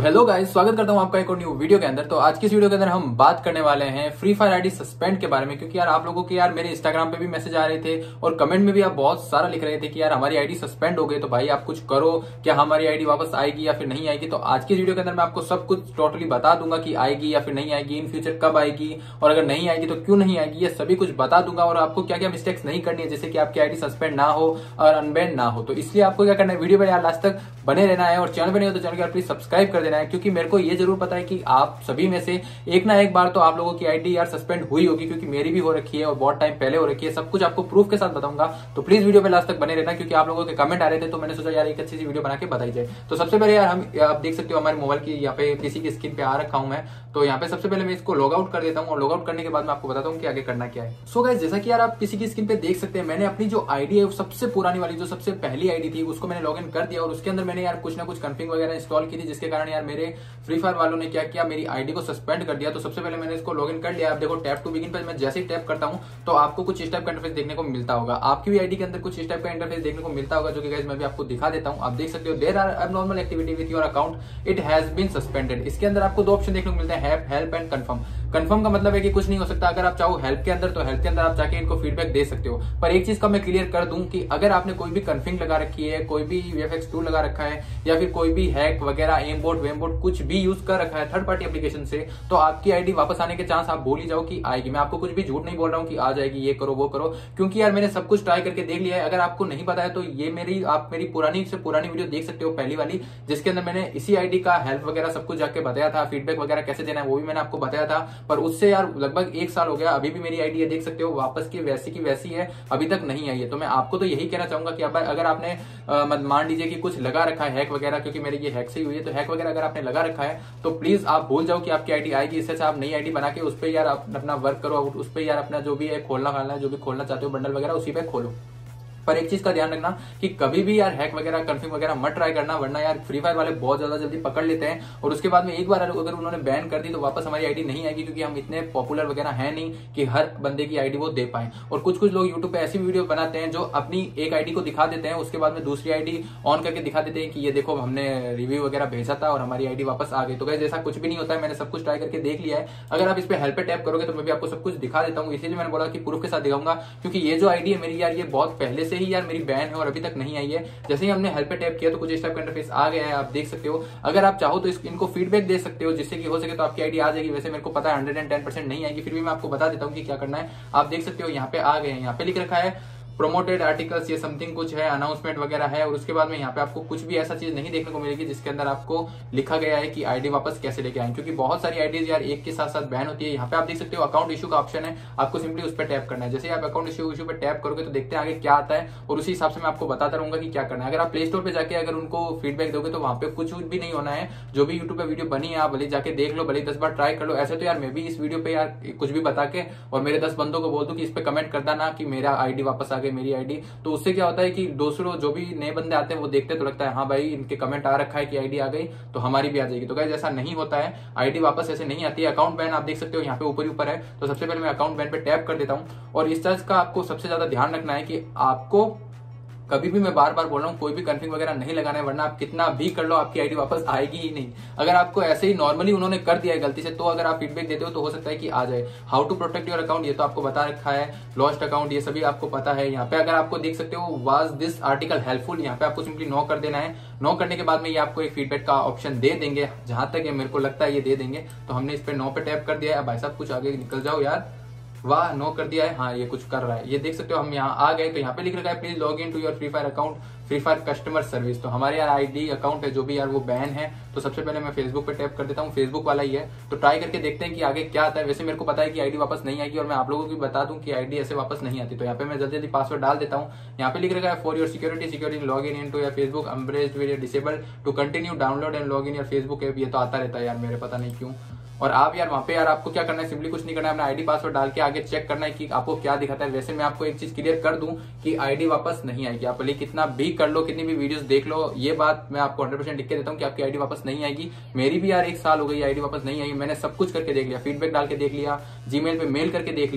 Hello guys, स्वागत करता हूं आपका एक और न्यू वीडियो के अंदर। तो आज की इस वीडियो के अंदर हम बात करने वाले हैं फ्री फायर आईडी सस्पेंड के बारे में। क्योंकि यार आप लोगों के मेरे इंस्टाग्राम पे भी मैसेज आ रहे थे और कमेंट में भी आप बहुत सारा लिख रहे थे कि यार हमारी आईडी सस्पेंड हो गई, तो भाई आप कुछ करो, क्या हमारी आईडी वापस आएगी या फिर नहीं आएगी। तो आज की वीडियो के अंदर मैं आपको सब कुछ टोटली बता दूंगा कि आएगी या फिर नहीं आएगी, इन फ्यूचर कब आएगी, और अगर नहीं आएगी तो क्यों नहीं आएगी, ये सभी कुछ बता दूंगा। और आपको क्या क्या मिस्टेक्स नहीं करनी है जिससे कि आपकी आईडी सस्पेंड ना हो और अनबैन ना हो। तो इसलिए आपको क्या करना है, वीडियो पर यार लास्ट तक बने रहना है। और चैनल पर नहीं हो तो चैनल को प्लीज सब्सक्राइब कर देना है, क्योंकि मेरे को ये जरूर पता है कि आप सभी में से एक ना एक बार तो आप लोगों की आईडी यार सस्पेंड हुई होगी, क्योंकि मेरी भी हो रखी है और बहुत टाइम पहले हो रखी है। सब कुछ आपको प्रूफ के साथ बताऊंगा, तो प्लीज वीडियो पे लास्ट तक बने रहना, क्योंकि आप लोगों के कमेंट आ रहे थे तो मैंने सोचा यार एक अच्छी सी वीडियो बना के बताई जाए। तो सबसे पहले यार आप देख सकते हो हमारे मोबाइल की यहाँ पे पीसी की स्क्रीन पे आ रखा हूं मैं। तो यहाँ पे सबसे पहले मैं इसको लॉग आउट कर देता हूँ और लॉग आउट करने के बाद मैं आपको बताता हूँ कि आगे करना क्या है। सो गाइस, जैसा कि यार आप पीसी की स्क्रीन पे देख सकते हैं, मैंने अपनी जो आईडी है सबसे पुरानी वाली, जो सबसे पहली आईडी थी, उसको मैंने लॉग इन कर दिया और उसके अंदर मैंने यार कुछ ना कुछ कॉन्फ़िग वगैरह इंस्टॉल की थी, जिसके कारण यार मेरे फ्री फायर वालों ने क्या किया, मेरी आईडी को सस्पेंड कर दिया। तो सबसे पहले मैंने इसको लॉगिन कर लिया। आप देखो टैप टू बिगिन पर मैं जैसे ही टैप करता हूं तो आपको कुछ इस टाइप का इंटरफेस देखने को मिलता होगा। आपकी भी आईडी के अंदर कुछ इस टाइप का इंटरफेस देखने को मिलता होगा, जो कि गाइस मैं भी आपको दिखा देता हूं। आप देख सकते हो there are abnormal activity with your account, it has been suspended. इसके अंदर आपको दो ऑप्शन देखने को मिलते हैं, हेल्प एंड कंफर्म। कंफर्म का मतलब है कि कुछ नहीं हो सकता। अगर आप चाहो हेल्प के अंदर, तो हेल्प के अंदर आप जाके इनको फीडबैक दे सकते हो। पर एक चीज का मैं क्लियर कर दूं कि अगर आपने कोई भी कॉन्फ़िग लगा रखी है, कोई भी वीएफएक्स टूल लगा रखा है, या फिर कोई भी हैक वगैरह एमबोट वेमबोट कुछ भी यूज कर रखा है थर्ड पार्टी एप्लीकेशन से, तो आपकी आईडी वापस आने के चांस आप भूल ही जाओ कि आएगी। मैं आपको कुछ भी झूठ नहीं बोल रहा हूँ कि आ जाएगी, ये करो वो करो, क्योंकि यार मैंने सब कुछ ट्राई करके देख लिया है। अगर आपको नहीं पता है तो ये आप मेरी पुरानी से पुरानी वीडियो देख सकते हो, पहली वाली, जिसके अंदर मैंने इसी आईडी का हेल्प वगैरह सब कुछ जाके बताया था, फीडबैक वगैरह कैसे देना है वो भी मैंने आपको बताया था। पर उससे यार लगभग 1 साल हो गया, अभी भी मेरी आईडी है, देख सकते हो वापस की वैसी है, अभी तक नहीं आई है। तो मैं आपको तो यही कहना चाहूंगा कि अगर आपने मान लीजिए कि कुछ लगा रखा है हैक वगैरह, क्योंकि मेरी ये हैक से ही हुई है, तो हैक वगैरह अगर आपने लगा रखा है तो प्लीज आप भूल जाओ कि आपकी आईडी आएगी। इससे अच्छा आप नई आईडी बना के उस पर यार अपना वर्क करो, उस पर यार अपना जो भी है खोलना है, जो भी खोलना चाहते हो बंडल वगैरह, उसी पे खोलो। पर एक चीज का ध्यान रखना कि कभी भी यार हैक वगैरह कॉन्फ़िग वगैरह मत ट्राई करना, वरना यार फ्री फायर वाले बहुत ज्यादा जल्दी पकड़ लेते हैं और उसके बाद में एक बार अगर उन्होंने बैन कर दी तो वापस हमारी आईडी नहीं आएगी, क्योंकि हम इतने पॉपुलर वगैरह है नहीं कि हर बंदे की आईडी वो दे पाए। और कुछ लोग यूट्यूब पे ऐसी वीडियो बनाते हैं जो अपनी एक आईडी को दिखा देते हैं, उसके बाद में दूसरी आईडी ऑन करके दिखा देते हैं कि ये देखो हमने रिव्यू वगैरह भेजा था और हमारी आईडी वापस आ गई। तो गाइस ऐसा कुछ भी नहीं होता है, मैंने सब कुछ ट्राई करके देख लिया है। अगर आप इस पे हेल्प पे टैप करोगे तो मैं भी आपको सब कुछ दिखा देता हूँ, इसीलिए मैंने बोला कि प्रूफ के साथ दिखाऊंगा, क्योंकि ये जो आईडी है मेरी यार, ये बहुत पहले से ही यार मेरी बैन और अभी तक नहीं आई है। जैसे ही हमने हेल्प पे टैप किया तो कुछ इस टाइप का इंटरफेस आ गया है, आप देख सकते हो। अगर आप चाहो तो इनको फीडबैक दे सकते हो, जिससे कि हो सके तो आपकी आईडी आ जाएगी। वैसे मेरे को पता है 110% नहीं आएगी, फिर भी मैं आपको बता देता हूँ कि क्या करना है। आप देख सकते हो यहाँ पे आ गए हैं, यहाँ पे लिख रखा है प्रोमोटेड आर्टिकल्स, ये समथिंग कुछ है, अनाउंसमेंट वगैरह है। और उसके बाद में यहाँ पे आपको कुछ भी ऐसा चीज नहीं देखने को मिलेगी जिसके अंदर आपको लिखा गया है कि आईडी वापस कैसे लेके आए, क्योंकि बहुत सारी आईडीज यार एक के साथ साथ बैन होती है। यहाँ पे आप देख सकते हो अकाउंट इशू का ऑप्शन है, आपको सिंपली उस पर टैप करना है। जैसे आप अकाउंट इशू पे टैप करोगे तो देखते हैं आगे क्या आता है, और उसी हिसाब से मैं आपको बताता रहूंगा कि क्या करना है। अगर आप प्ले स्टोर पे जाके अगर उनको फीडबैक दोगे तो वहां पे कुछ भी नहीं होना है। जो भी यूट्यूब पे वीडियो बनी है आप भले जाके देख लो, भले 10 बार ट्राई कर लो। ऐसे तो यार मैं भी इस वीडियो पे यार कुछ भी बता के और मेरे 10 बंदों को बोल दूं कि इस पे कमेंट करता ना कि मेरा आईडी वापस आ गई, मेरी आईडी, तो उससे क्या होता है कि दूसरों जो भी नए बंदे आते हैं वो देखते तो लगता है हाँ भाई इनके कमेंट आ रखा है कि आईडी आ गई तो हमारी भी आ जाएगी। तो गाइस ऐसा नहीं होता है, आईडी वापस ऐसे नहीं आती है। अकाउंट बैन आप देख सकते हो यहाँ पे ऊपर है, तो सबसे पहले मैं अकाउंट बैन पे टैप कर देता हूँ। और इस चीज का आपको सबसे ज्यादा ध्यान रखना है कि आपको कभी भी, मैं बार बार बोल रहा हूँ, कोई भी कॉन्फ़िग वगैरह नहीं लगाना है, वरना आप कितना भी कर लो आपकी आईडी वापस आएगी ही नहीं। अगर आपको ऐसे ही नॉर्मली उन्होंने कर दिया है गलती से, तो अगर आप फीडबैक देते हो तो हो सकता है कि आ जाए। How to protect your account ये तो आपको बता रखा है, लॉस्ट अकाउंट ये सभी आपको पता है। यहाँ पे अगर आपको देख सकते हो वाज दिस आर्टिकल हेल्पफुल, यहाँ पे आपको सिंपली नो कर देना है। नो करने के बाद में ये आपको एक फीडबैक का ऑप्शन दे देंगे, जहां तक ये मेरे को लगता है ये दे देंगे। तो हमने इस पे नो पे टैप कर दिया है। भाई साहब कुछ आगे निकल जाओ यार, वाह नो कर दिया है, हाँ ये कुछ कर रहा है, ये देख सकते हो। हम यहाँ आ गए तो यहाँ पे लिख रखा है please log in to your Free Fire account Free Fire customer service. तो हमारे यार आईडी अकाउंट है जो भी यार वो बैन है। तो सबसे पहले मैं फेसबुक पे टैप कर देता हूँ, फेसबुक वाला ही है, तो ट्राई करके देखते हैं कि आगे क्या आता है। वैसे मेरे को पता है कि आईडी वापस नहीं आएगी, और मैं आप लोगों को भी बता दूं कि आईडी ऐसे वापस नहीं आती। तो यहाँ पे मैं जल्दी पासवर्ड डाल देता हूँ। यहाँ पे लिख रखा है for your security log in to your Facebook embraced with disable to continue download and log in your Facebook app. ये तो आता रहता है यार मेरे, पता नहीं क्यों। और आप यार वहां पे यार आपको क्या करना है, सिंपली कुछ नहीं करना है, अपना आईडी पासवर्ड डाल के आगे चेक करना है कि आपको क्या दिखाता है। वैसे मैं आपको एक चीज क्लियर कर दूं कि आईडी वापस नहीं आएगी। आप भले कितना भी कर लो, कितनी भी वीडियोस देख लो, ये बात मैं आपको 100% लिख के देता हूँ कि आपकी आईडी वापस नहीं आएगी। मेरी भी यार 1 साल हो गई आईडी वापस नहीं आई, मैंने सब कुछ करके देख लिया, फीडबैक डाल के देख लिया, जीमेल पे मेल करके देख लिया,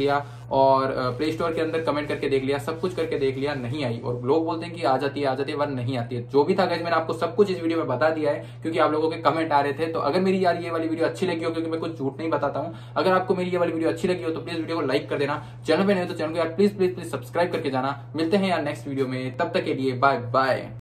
और प्ले स्टोर के अंदर कमेंट करके देख लिया, सब कुछ करके देख लिया, नहीं आई। और लोग बोलते हैं कि आ जाती है पर नहीं आती है। जो भी था गाइस मैंने आपको सब कुछ इस वीडियो में बता दिया है, क्योंकि आप लोगों के कमेंट आ रहे थे। तो अगर मेरी यार ये वाली वीडियो अच्छी लगी हो, क्योंकि मैं कुछ झूठ नहीं बताता हूं, अगर आपको मेरी ये वाली वीडियो अच्छी लगी हो तो प्लीज वीडियो को लाइक कर देना। चैनल पे नहीं तो चैनल को यार प्लीज प्लीज प्लीज सब्सक्राइब करके जाना। मिलते हैं यार नेक्स्ट वीडियो में, तब तक के लिए बाय बाय।